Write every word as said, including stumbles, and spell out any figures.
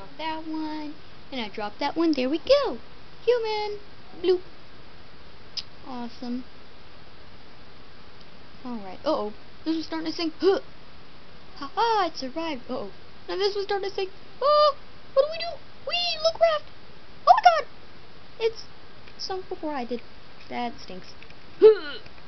drop that one. And I drop that one. There we go. Human. Bloop. Awesome. Alright. Uh-oh. This was starting to sink. Huh. Ha-ha, it survived. Uh-oh. Now this was starting to sink. Oh, what do we do? Wee, look, raft. Oh my god. It's sunk before I did. That stinks. Huh.